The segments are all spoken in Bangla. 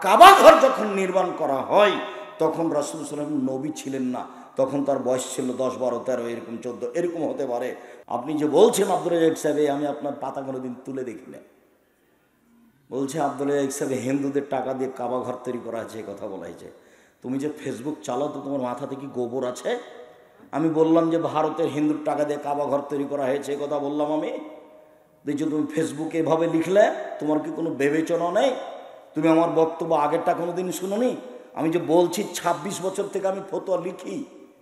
কাবা ঘর যখন নির্মাণ করা হয় তখন রাসূল সাল্লাল্লাহু আলাইহি ওয়াসাল্লাম নবী ছিলেন না, তখন তার বয়স ছিল 10, 12, 13 এরকম 14 এরকম হতে পারে। আপনি যে বলছেন আব্দুল রাজ্জাক সাহেব, আমি আপনার পাতা কোনোদিন তুলে দেখি না। বলছে আব্দুল রাজ্জাক সাহেব হিন্দুদের টাকা দিয়ে কাবা ঘর তৈরি করা হয়েছে, এই কথা বলা হয়েছে। তুমি যে ফেসবুক চালাও তো তোমার মাথাতে কি গোবর আছে? আমি বললাম যে ভারতের হিন্দুর টাকা দিয়ে কাবা ঘর তৈরি করা হয়েছে, এই কথা বললাম আমি। দেখছো তুমি ফেসবুকে এভাবে লিখলে, তোমার কি কোনো বিবেচনা নেই? তুমি আমার বক্তব্য আগেরটা কোনোদিন শুনোনি? আমি যে বলছি 26 বছর থেকে আমি ফতোয়া লিখি,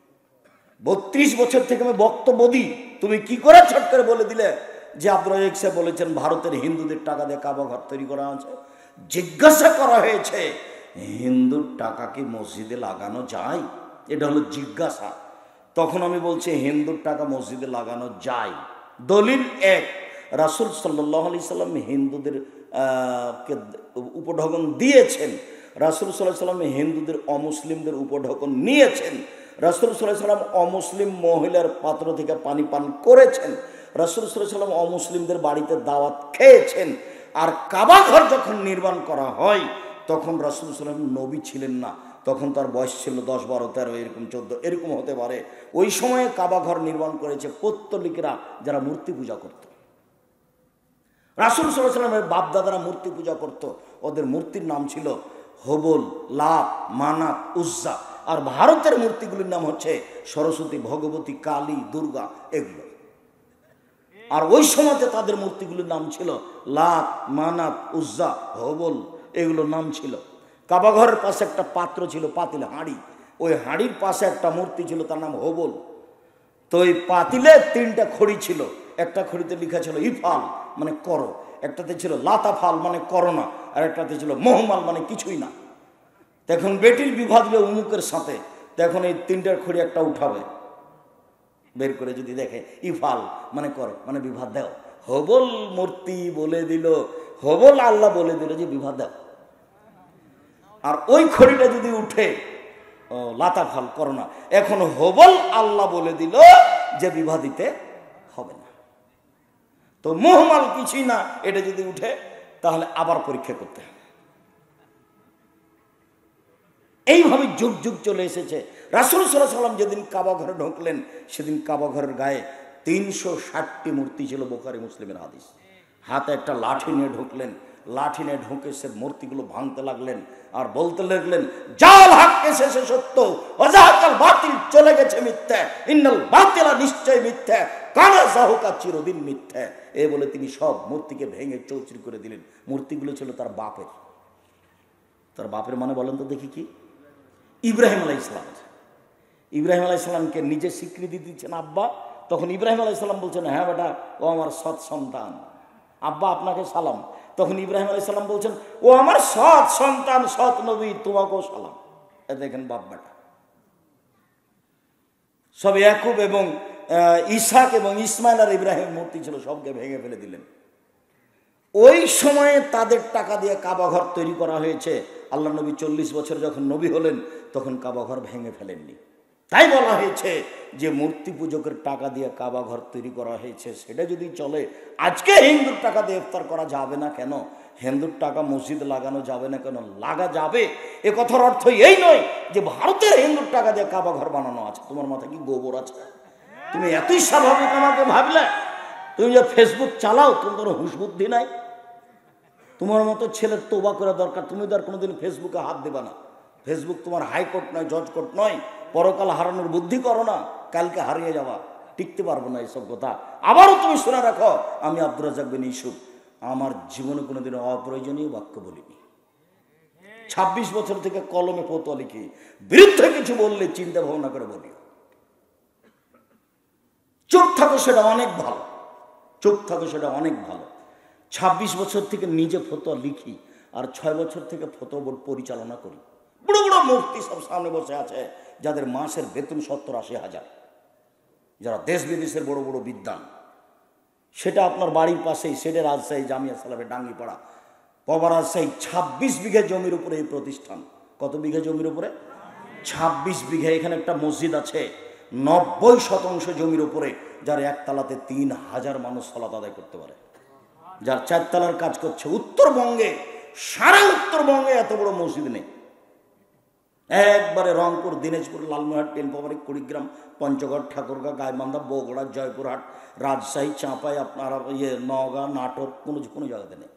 32 বছর থেকে আমি বক্তব্য দিই, তুমি কি করে ছট করে বলে দিলে যে আব্দুল রাজ্জাক সাহেব বলেছেন ভারতের হিন্দুদের টাকা দিয়ে কাবা ঘর তৈরি করা আছে? জিজ্ঞাসা করা হয়েছে হিন্দুর টাকা কি মসজিদে লাগানো যায়, এটা হলো জিজ্ঞাসা। তখন আমি বলছি হিন্দুর টাকা মসজিদে লাগানো যায়। দলিল এক, রাসূল সাল্লাল্লাহু আলাইহি সাল্লাম হিন্দুদের কে উপঢৌকন দিয়েছেন, রাসূল সাল্লাল্লাহু আলাইহি সাল্লাম হিন্দুদের অমুসলিমদের উপঢৌকন নিয়েছেন, রাসূল সাল্লাল্লাহু আলাইহি সাল্লাম অমুসলিম মহিলার পাত্র থেকে পানি পান করেছেন, রাসূল সাল্লাল্লাহু আলাইহি সাল্লাম অমুসলিমদের বাড়িতে দাওয়াত খেয়েছেন। আর কাবা ঘর যখন নির্মাণ করা হয় তখন রাসূল সাল্লাল্লাহু আলাইহি সাল্লাম নবী ছিলেন না, তখন তার বয়স ছিল 10, 12, 13 এরকম 14 এরকম হতে পারে। ওই সময়ে কাবা ঘর নির্মাণ করেছে পৌত্তলিকরা, যারা মূর্তি পূজা করত। রাসূল সাল্লাল্লাহু আলাইহি সাল্লামের বাপদাদারা মূর্তি পূজা করত, ওদের মূর্তির নাম ছিল হবল, লাত, মানাত, উজ্জা। আর ভারতের মূর্তিগুলির নাম হচ্ছে সরস্বতী, ভগবতী, কালী, দুর্গা, এগুলো। আর ওই সময়তে তাদের মূর্তিগুলির নাম ছিল লাত, মানাত, উজ্জা, হবল, এগুলোর নাম ছিল। কাবা ঘরের পাশে একটা পাত্র ছিল, পাতিল, হাঁড়ি, ওই হাঁড়ির পাশে একটা মূর্তি ছিল, তার নাম হবল। তো ওই পাতিলে 3টা খড়ি ছিল, একটা খড়িতে লেখা ছিল ইফাল মানে করো, একটাতে ছিল লাতাফাল মানে করোনা, আর একটাতে ছিল মহমাল মানে কিছুই না। তখন বেটির বিবাহ দিলে উমুকের সাথে, তখন এই 3টার খড়ি একটা উঠাবে, বের করে যদি দেখে ইফাল মানে করো মানে বিবাহ দাও, হবল মূর্তি বলে দিল, হবল আল্লাহ বলে দিল যে বিবাহ দাও। আর ওই খড়িটা যদি উঠে ও লাতাফাল করোনা, এখন হবল আল্লাহ বলে দিল যে বিবাহ দিতে হবে না। তো মোহমাল কিছুই না, এটা যদি উঠে তাহলে আবার পরীক্ষা করতে হবে। এইভাবে যুগ যুগ চলে এসেছে। রাসূল সাল্লাল্লাহু আলাইহি সাল্লাম যেদিন কাবা ঘরে ঢুকলেন সেদিন কাবা ঘরের গায়ে 360টি মূর্তি ছিল, বুখারী মুসলিমের হাদিস। হাতে একটা লাঠি নিয়ে ঢুকলেন, লাঠি নিয়ে ঢুকে সে মূর্তিগুলো ভাঙতে লাগলেন আর বলতে লাগলেন জাল হক এসেছে সত্য, ওয়াজাহাকাল বাতিল চলে গেছে মিথ্যা, ইন্নাল বাতিলা নিশ্চয় মিথ্যা, কানা জাহুকা চিরদিন মিথ্যা। এই বলে তিনি সব মূর্তিকে ভেঙে চৌচির করে দিলেন। মূর্তিগুলো ছিল তার বাপের। তার বাপের মানে বলেন তো দেখি কি? ইব্রাহিম আলাইহিস সালাম। ইব্রাহিম আলাইহিস সালামকে নিজে স্বীকৃতি দিচ্ছেন আব্বা। তখন ইব্রাহিম আলাইহিস সালাম বলছেন হ্যাঁ বেটা, ও আমার সৎ সন্তান, আব্বা আপনাকে সালাম। তখন ইব্রাহিম আলাইহিস সালাম বলছেন ও আমার সৎ সন্তান, সৎ নবী, তোমাকেও সালাম। দেখেন বাপ বেটা সব ইয়াকুব এবং ইসহাক এবং ইসমাইল আর ইব্রাহিম মূর্তি ছিল, সবকে ভেঙে ফেলে দিলেন। ওই সময়ে তাদের টাকা দিয়ে কাবা ঘর তৈরি করা হয়েছে। আল্লাহ নবী 40 বছর যখন নবী হলেন তখন কাবা ঘর ভেঙে ফেলেননি। তাই বলা হয়েছে যে মূর্তি পূজকের টাকা দিয়ে কাবা ঘর তৈরি করা হয়েছে, সেটা যদি চলে, আজকে হিন্দুর টাকা দিয়ে ইফতার করা যাবে না কেন? হিন্দুর টাকা মসজিদ লাগানো যাবে না কেন? লাগা যাবে। এ কথার অর্থ এই নয় যে ভারতের হিন্দুর টাকা দিয়ে কাবা ঘর বানানো আছে। তোমার মাথায় কি গোবর আছে? তুমি এতই স্বাভাবিক আমাকে ভাবলে? তুমি যে ফেসবুক চালাও, তোমার হুঁশ বুদ্ধি নাই? তোমার মতো ছেলের তওবা করা দরকার। তুমি তো আর কোনোদিন ফেসবুকে হাত দেবা না। ফেসবুক তোমার হাইকোর্ট নয়, জজ কোর্ট নয়। পরকাল হারানোর বুদ্ধি করো না, কালকে হারিয়ে যাওয়া, টিকতে পারবো না এইসব কথা। আবারও তুমি শুনে রাখো, আমি আব্দুর রাজ্জাক বিন ইউসুফ আমার জীবনে কোনোদিন অপ্রয়োজনীয় বাক্য বলিনি। 26 বছর থেকে কলমে ফতোয়া লিখি, বিরুদ্ধে কিছু বললে চিন্তা ভাবনা করে বলি। চুপ থাকো সেটা অনেক ভালো, চুপ থাকো সেটা অনেক ভালো। 26 বছর থেকে নিজে ফতোয়া লিখি আর 6 বছর থেকে ফতোয়া বোর্ড পরিচালনা করি। বড় বড় মুফতি সব সামনে বসে আছে, যাদের মাসের বেতন 70-80 হাজার, যারা দেশ বিদেশের বড় বড় বিদ্বান। সেটা আপনার বাড়ির পাশেই, সেটা রাজশাহী জামিয়া সালাফে ডাঙ্গিপাড়া পবা রাজশাহী 26 বিঘা জমির উপরে এই প্রতিষ্ঠান। কত বিঘা জমির উপরে? 26 বিঘা। এখানে একটা মসজিদ আছে 90% জমির উপরে, যার একতলাতে 3000 মানুষ সালাত আদায় করতে পারে, যার 4 তলার কাজ করছে। উত্তরবঙ্গে সারা উত্তরবঙ্গে এত বড় মসজিদ নেই। একবারে রংপুর, দিনাজপুর, লালমোহন, টেলপাবাড়ি, কুড়িগ্রাম, পঞ্চগড়, ঠাকুরগাঁ, গাইবান্ধা, বগুড়া, জয়পুরহাট, রাজশাহী, চাঁপাই, আপনার নওগাঁ, নাটোর, কোনো জায়গাতে নেই।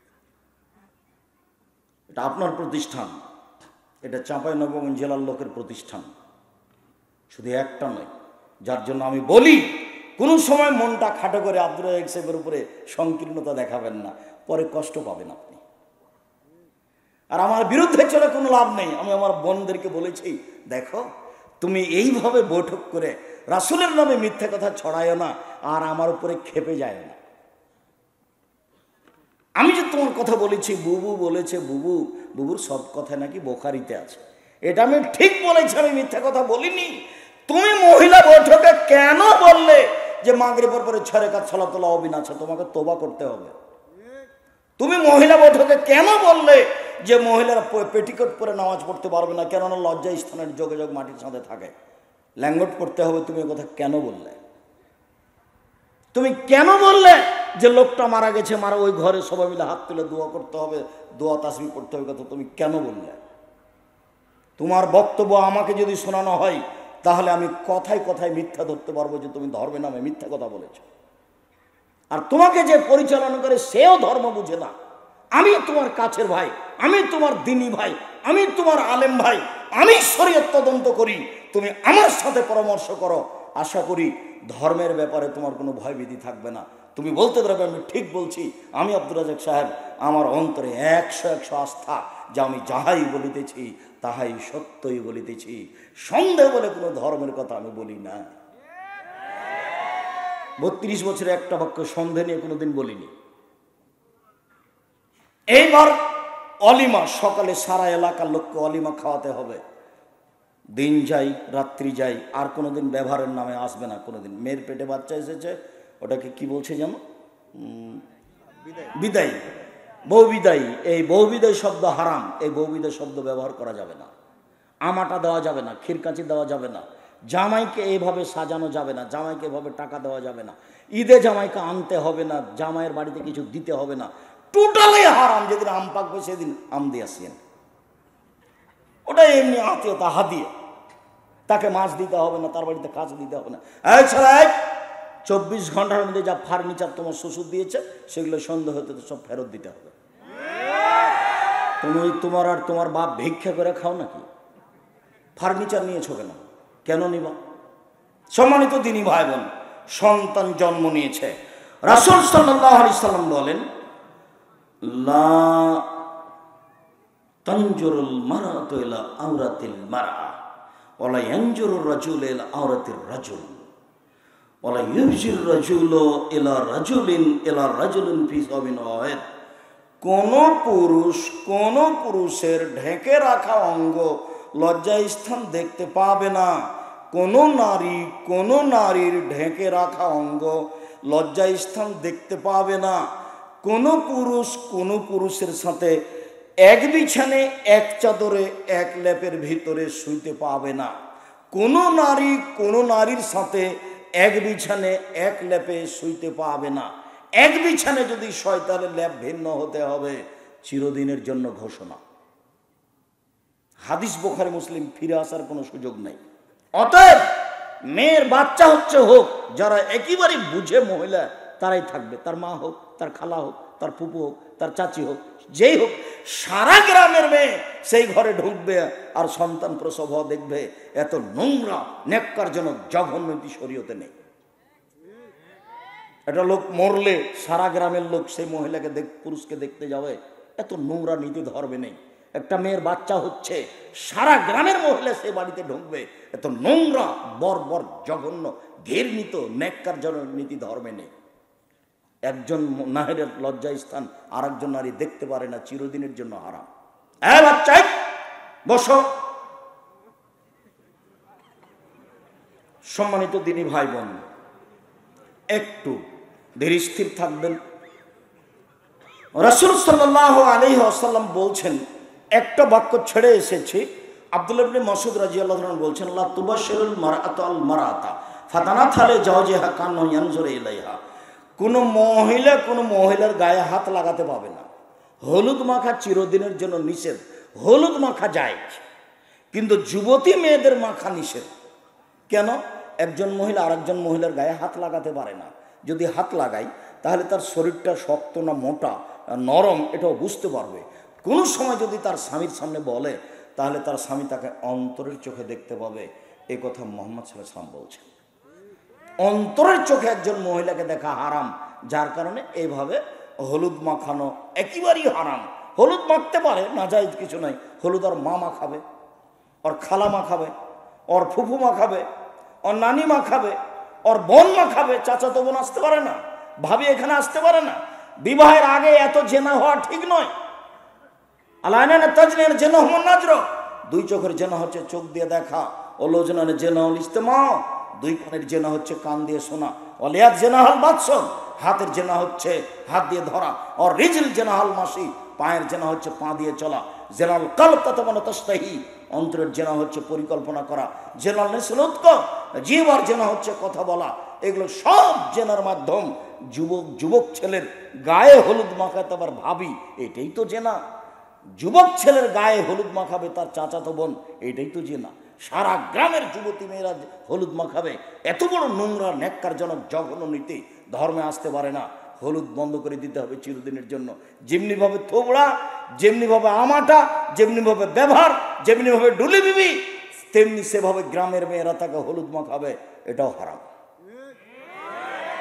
এটা আপনার প্রতিষ্ঠান, এটা চাঁপাইনবাবগঞ্জ জেলার লোকের প্রতিষ্ঠান, শুধু একটা নয়। যার জন্য আমি বলি, কোনো সময় মনটা খাটো করে আব্দুর রাজ্জাক সাহেবের উপরে সংকীর্ণতা দেখাবেন না, পরে কষ্ট পাবেন আপনি। আর আমার বিরুদ্ধে চলে কোনো লাভ নেই। আমি আমার বোনদেরকে বলেছি, দেখো তুমি এইভাবে বৈঠক করে রাসূলের নামে মিথ্যা কথা ছড়ায় না, আর আমার উপরে ক্ষেপে যায় না। আমি যে তোমার কথা বলেছি, বুবু বলেছে, বুবুর সব কথা নাকি বোখারিতে আছে, এটা আমি ঠিক বলেছি, আমি মিথ্যা কথা বলিনি। তুমি মহিলা বৈঠকে কেন বললে যে মাগরিবের পরে 6 রাকাত সালাতুল আওয়াবিন আছে, তোমাকে তওবা করতে হবে। তুমি মহিলা বৈঠকে কেন বললে যে মহিলারা পেটিকোট পরে নামাজ পড়তে পারবে না, কেননা লজ্জা স্থানের যোগাযোগ মাটির সাথে থাকে, ল্যাঙ্গট পড়তে হবে, তুমি কথা কেন বললে? তুমি কেন বললে যে লোকটা মারা গেছে, ওই ঘরে সবাই মিলে হাত তুলে দোয়া করতে হবে, দোয়া তাসবিহ পড়তে হবে, কথা তুমি কেন বললে? তোমার বক্তব্য আমাকে যদি শোনানো হয়, তাহলে আমি কথায় কথায় মিথ্যা ধরতে পারবো যে তুমি ধর্মের নামে মিথ্যা কথা বলেছো। আর তোমাকে যে পরিচালনা করে সেও ধর্ম বুঝে না। আমি তোমার কাছের ভাই, আমি তোমার দিনী ভাই, আমি তোমার আলেম ভাই, আমি শরীয়ত তদন্ত করি, তুমি আমার সাথে পরামর্শ করো। আশা করি ধর্মের ব্যাপারে তোমার কোনো ভয়ভীতি থাকবে না। তুমি বলতে পারবে আমি ঠিক বলছি। আমি আব্দুর রাজ্জাক সাহেব, আমার অন্তরে 100 আস্থা যে আমি যাহাই বলিতেছি তাহাই সত্যই বলিতেছি, সন্দেহ বলে কোনো ধর্মের কথা আমি বলি না। 32 বছরে একটা বাক্য সন্দেহ নিয়ে কোনোদিন বলিনি। এইবার অলিমা, সকালে সারা এলাকার লোককে অলিমা খাওয়াতে হবে। দিন যাই রাত্রি যাই, আর কোনোদিন ব্যবহারের নামে আসবে না। কোনোদিন মেয়ের পেটে বাচ্চা এসেছে, ওটাকে কি বলছে জানো? বিদায়, বউ বিদায়। এই বউ বিদায় শব্দ হারাম, এই বউ বিদায় শব্দ ব্যবহার করা যাবে না। আমাটা দেওয়া যাবে না, ক্ষীরকাঁচি দেওয়া যাবে না, জামাইকে এইভাবে সাজানো যাবে না, জামাইকে এভাবে টাকা দেওয়া যাবে না, ঈদে জামাইকে আনতে হবে না, জামাইয়ের বাড়িতে কিছু দিতে হবে না, টোটালি হারাম। যেদিন আম পাকবে সেদিন আম দিয়ে আসেন, ওটা এমনি আত্মীয়তা হাদিয়ে, তাকে মাছ দিতে হবে না, তার বাড়িতে কাজ দিতে হবে না। এছাড়া 24 ঘন্টার মধ্যে যা ফার্নিচার তোমার শ্বশুর দিয়েছে সেগুলো সন্দেহ হতে সব ফেরত দিতে হবে। তুমি তোমার আর তোমার বাপ ভিক্ষা করে খাও নাকি? ফার্নিচার নিয়েছো কেন? কেন নিবা? সম্মানিত দিনী ভাই বোন, সন্তান জন্ম নিয়েছে, রাসূল সাল্লাল্লাহু আলাইহি সাল্লাম বলেন, লা তানজুরুল মারাতু ইলা আওরাতিল মারআ ওয়ালা ইয়ানজুরুর রাজুলু ইলা আওরাতির রাজুল ওয়ালা ইউবজির রাজুলু ইলা রাজুলিন ফি সাবিন ওয়াহিদ। কোন পুরুষের ঢেকে রাখা অঙ্গ লজ্জাস্থান দেখতে পাবে না। কোন নারীর ঢেকে রাখা অঙ্গ লজ্জাস্থান দেখতে পাবে না। কোন পুরুষের সাথে এক বিছানে এক চাদরে এক লেপের ভিতরে শুইতে পাবে না। কোন নারীর সাথে এক বিছানে এক লেপে শুইতে পাবে না। এক বিছানে যদি শয়তানের লেপ ভিন্ন হতে হবে, চিরদিনের জন্য ঘোষণা। হাদিস বুখারী মুসলিম, ফিরে আসার কোনো সুযোগ নেই। অতএব মেয়ের বাচ্চা হোক, যারা একেবারে বুঝে মহিলা তারাই থাকবে, তার মা হোক, তার খালা হোক, তার ফুপু হোক, তার চাচি হোক, যেই হোক, সারা গ্রামের মেয়ে সেই ঘরে ঢুকবে আর সন্তান প্রসব হওয়া দেখবে। এত নোংরা নেক্কারজনক জঘন্য নীতি শরীয়তে নেই। একটা লোক মরলে সারা গ্রামের লোক সেই মহিলাকে পুরুষকে দেখতে যাবে, এত নোংরা নীতি ধর্মে নেই। একটা মেয়ের বাচ্চা হচ্ছে, সারা গ্রামের মহিলা সে বাড়িতে ঢুকবে, এত নোংরা বর্বর জঘন্য ঘৃণিত নেক্কারজনক নীতি ধর্মে নেই। একজন নারীর লজ্জা স্থান আর একজন নারী দেখতে পারে না, চিরদিনের জন্য হারাম। বাচ্চা বসো। সম্মানিত দিনী ভাই বোন, একটু ধীর স্থির থাকবেন। রাসূল সাল্লাল্লাহু আলাইহি ওয়াসাল্লাম বলছেন, একটা বাক্য ছেড়ে এসেছি। আব্দুল্লাহ ইবনে মাসউদ রাদিয়াল্লাহু আনহু বলছেন, লা তুবাশশিরুল মারআতু আল মারআতা ফাতানাত আলা জাওজিহা কান্নাহু ইয়ানজুরু ইলাইহা। কোনো মহিলার গায়ে হাত লাগাতে পাবে না, হলুদ মাখা চিরদিনের জন্য নিষেধ, হলুদ মাখা যায়, কিন্তু যুবতী মেয়েদের মাখা নিষেধ। কেন? একজন মহিলা আরেকজন মহিলার গায়ে হাত লাগাতে পারে না। যদি হাত লাগায় তাহলে তার শরীরটা শক্ত না মোটা নরম এটাও বুঝতে পারবে। কোনো সময় যদি তার স্বামীর সামনে বলে তাহলে তার স্বামী তাকে অন্তরের চোখে দেখতে পাবে। এই কথা মুহাম্মদ সাল্লাল্লাহু আলাইহি ওয়াসাল্লাম বলছেন। অন্তরের চোখে একজন মহিলাকে দেখা হারাম, যার কারণে এইভাবে হলুদ মাখানো একেবারেই হারাম। হলুদ মাখতে পারে, না জায়েজ কিছু নাই। হলুদ ওর মা মাখাবে, ওর খালা মাখাবে, ওর ফুফু মাখাবে, ওর নানি মাখাবে, ওর বোন মাখাবে। চাচা তো বোন আসতে পারে না, ভাবি এখানে আসতে পারে না। বিবাহের আগে এত জেনা হওয়া ঠিক নয়। আলাইনা তাজনের জেনা হুম নাজর, দুই চোখের জেনা হচ্ছে চোখ দিয়ে দেখা। ওলোজনানে জেনা হল ইস্তেমা, দুই কানের জেনা হচ্ছে কান দিয়ে শোনা। ওলিয়াত জেনা হল বাদশন, হাতের জেনা হচ্ছে হাত দিয়ে ধরা। আর রিজিল জেনা হল মাসি, পায়ের জেনা হচ্ছে পা দিয়ে চলা। জেনাল কলব তাতামানা তাস্তাহি, অন্তরের জেনা হচ্ছে পরিকল্পনা করা। জেনাল নিসলুৎক, জিহ্বার জেনা হচ্ছে কথা বলা। এগুলো সব জেনার মাধ্যম। যুবক ছেলের গায়ে হলুদ মাখাতে আবার ভাবি, এটাই তো জেনা। যুবক ছেলের গায়ে হলুদ মাখাবে তার চাচাতো বোন, এটাই তো জেনা। সারা গ্রামের যুবতী মেয়েরা হলুদ মাখাবে, এত বড় নোংরা ন্যাক্কারজনক জঘন্য নীতি ধর্মে আসতে পারে না। হলুদ বন্ধ করে দিতে হবে চিরদিনের জন্য। যেমনিভাবে থোবড়া, যেমনিভাবে আমাটা, যেমনিভাবে ব্যবহার, যেমনিভাবে ডুলি বিবি, তেমনি সেভাবে গ্রামের মেয়েরা তাকে হলুদ মাখাবে, এটাও হারাম।